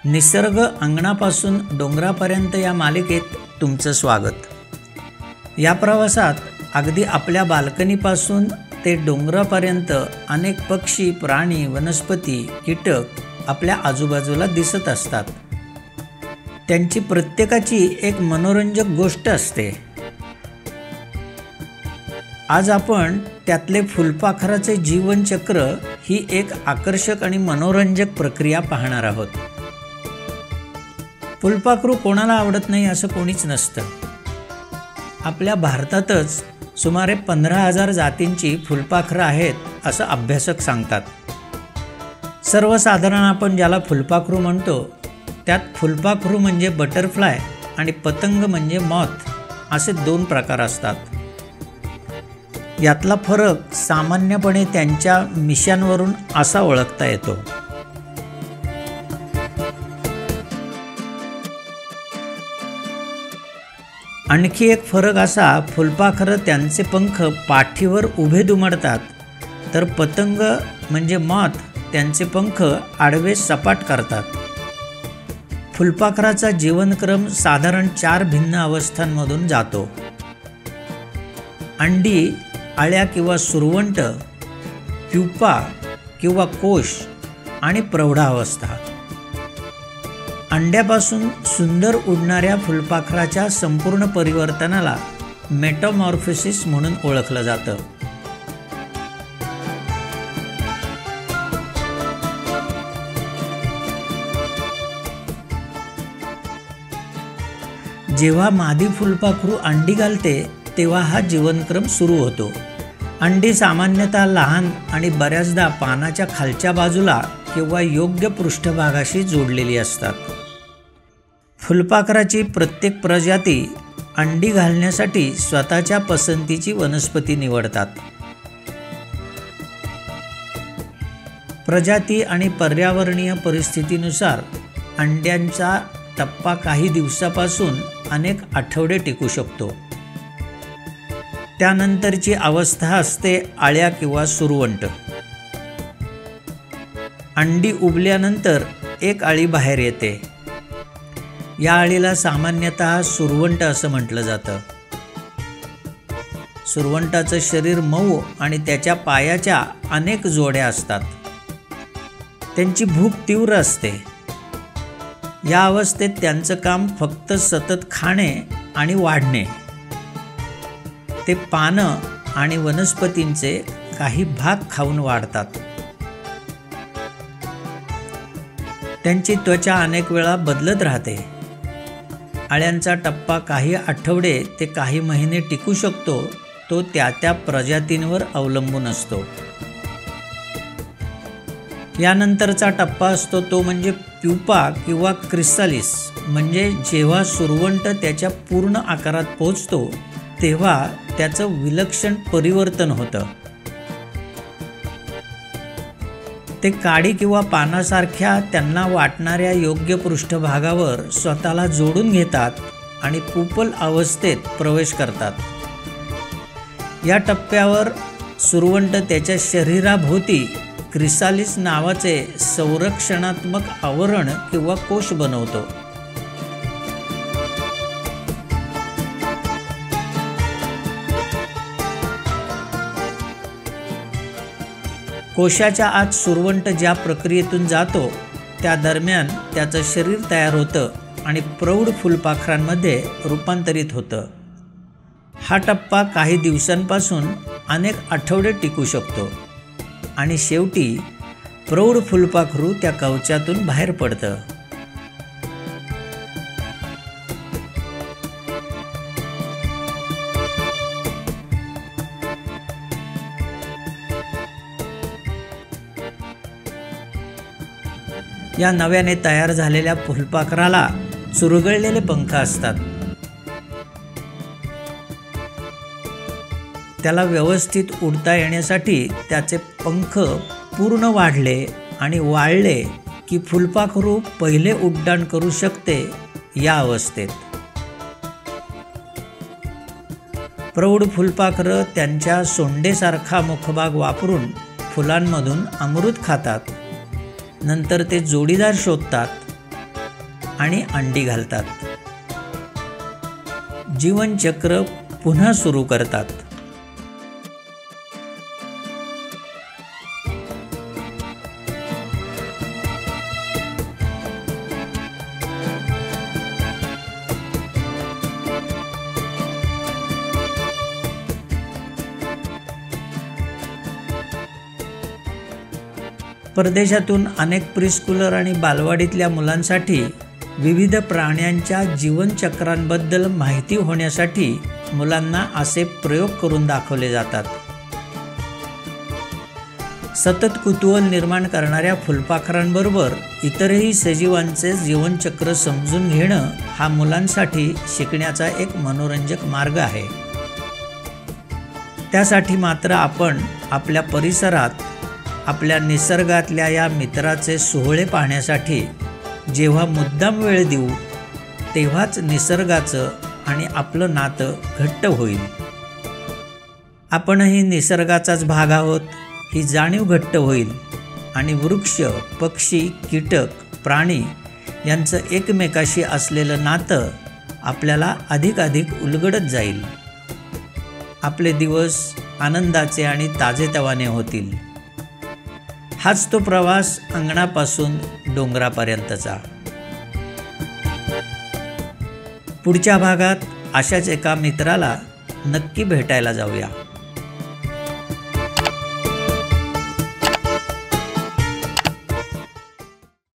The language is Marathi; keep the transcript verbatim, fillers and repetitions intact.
निसर्ग अंगणापासून डोंगरापर्यंत या मालिकेत तुमचं स्वागत। या प्रवासात अगदी आपल्या बाल्कनीपासून ते डोंगरापर्यंत अनेक पक्षी, प्राणी, वनस्पती, कीटक आपल्या आजूबाजूला दिसत असतात। त्यांची प्रत्येकाची एक मनोरंजक गोष्ट असते। आज आपण त्यातले फुलपाखराचे जीवनचक्र ही एक आकर्षक आणि मनोरंजक प्रक्रिया पाहणार आहोत। फुलपाखरू कोणाला आवडत नाही असं कोणीच नसतं। आपल्या भारतातच सुमारे पंधरा हजार जातींची फुलपाखरं आहेत असं अभ्यासक सांगतात। सर्वसाधारण आपण ज्याला फुलपाखरू म्हणतो त्यात फुलपाखरू म्हणजे बटरफ्लाय आणि पतंग म्हणजे मॉथ असे दोन प्रकार असतात। यातला फरक सामान्यपणे त्यांच्या मिशांवरून असा ओळखता येतो। आणखी एक फरक असा, फुलपाखरं त्यांचे पंख पाठीवर उभे दुमडतात, तर पतंग म्हणजे मॉथ त्यांचे पंख आडवे सपाट करतात। फुलपाखराचा जीवनक्रम साधारण चार भिन्न अवस्थांमधून जातो। अंडी, अळ्या किंवा सुरवंट, प्युपा किंवा कोश आणि प्रौढावस्था। अंड्यापासून सुंदर उडणाऱ्या फुलपाखराच्या संपूर्ण परिवर्तनाला मेटामॉर्फोसिस म्हणून ओळखलं जातं। जेव्हा मादी फुलपाखरू अंडी घालते तेव्हा हा जीवनक्रम सुरू होतो। अंडी सामान्यतः लहान आणि बऱ्याचदा पानाच्या खालच्या बाजूला किंवा योग्य पृष्ठभागाशी जोडलेली असतात। फुलपाखराची प्रत्येक प्रजाती अंडी घालण्यासाठी स्वतःच्या पसंतीची वनस्पती निवडतात। प्रजाती आणि पर्यावरणीय परिस्थितीनुसार अंड्यांचा टप्पा काही दिवसापासून अनेक आठवडे टिकू शकतो। त्यानंतरची अवस्था असते अळ्या किंवा सुरवंट। अंडी उबल्यानंतर एक अळी बाहेर येते। या अळीला सामान्यतः सुरवंट असं म्हटलं जातं। सुरवंटाचं शरीर मऊ आणि त्याच्या पायाच्या अनेक जोड्या असतात। त्यांची भूक तीव्र असते। या अवस्थेत त्यांचं काम फक्त सतत खाणे आणि वाढणे। ते पानं आणि वनस्पतींचे काही भाग खाऊन वाढतात। त्यांची त्वचा अनेक वेळा बदलत राहते। अळ्यांचा टप्पा काही आठवडे ते काही महिने टिकू शकतो, तो त्या त्या प्रजातींवर अवलंबून असतो। यानंतरचा टप्पा असतो तो म्हणजे प्युपा किंवा क्रिसालिस, म्हणजे जेव्हा सुरवंट त्याच्या पूर्ण आकारात पोहोचतो तेव्हा त्याचं विलक्षण परिवर्तन होतं। ते काडी किंवा पानासारख्या त्यांना वाटणाऱ्या योग्य पृष्ठभागावर स्वतःला जोडून घेतात आणि पुपल अवस्थेत प्रवेश करतात। या टप्प्यावर सुरवंट त्याच्या शरीराभोवती क्रिसालिस नावाचे संरक्षणात्मक आवरण किंवा कोश बनवतो। कोशाच्या आत सुरवंट ज्या प्रक्रियेतून जातो त्या दरम्यान त्याचं शरीर तयार होतं आणि प्रौढ फुलपाखरांमध्ये रूपांतरित होतं। हा टप्पा काही दिवसांपासून अनेक आठवडे टिकू शकतो आणि शेवटी प्रौढ फुलपाखरू त्या कवचातून बाहेर पडतं। या नव्याने तयार झालेल्या फुलपाखराला चुरगळलेले पंख असतात। त्याला व्यवस्थित उडता येण्यासाठी त्याचे पंख पूर्ण वाढले आणि वाळले की फुलपाखरू पहिले उड्डाण करू शकते या अवस्थेत। प्रौढ फुलपाखरं त्यांच्या सोंडेसारखा मुखभाग वापरून फुलांमधून अमृत खातात। नंतर ते जोडीदार शोधतात आणि अंडी घालतात. जीवनचक्र पुन्हा सुरू करतात. परदेशातून अनेक प्रीस्कूलर आणि बालवाडीतल्या मुलांसाठी विविध प्राण्यांच्या जीवनचक्रांबद्दल माहिती होण्यासाठी मुलांना असे प्रयोग करून दाखवले जातात. सतत कुतूहल निर्माण करणाऱ्या फुलपाखरांबरोबर इतरही सजीवांचे जीवनचक्र समजून घेणं हा मुलांसाठी शिकण्याचा एक मनोरंजक मार्ग आहे. त्यासाठी मात्र आपण आपल्या परिसरात आपल्या निसर्गातल्या या मित्राचे सोहळे पाहण्यासाठी जेव्हा मुद्दाम वेळ देऊ तेव्हाच निसर्गाचं आणि आपलं नातं घट्ट होईल. आपणही निसर्गाचाच भाग आहोत ही जाणीव घट्ट होईल आणि वृक्ष, पक्षी, कीटक, प्राणी यांचं एकमेकाशी असलेलं नातं आपल्याला अधिकाधिक उलगडत जाईल. आपले दिवस आनंदाचे आणि ताजेतवाने होतील. हाच तो प्रवास अंगणापासून डोंगरापर्यंतचा. पुढच्या भागात अशाच एका मित्राला नक्की भेटायला जाऊया.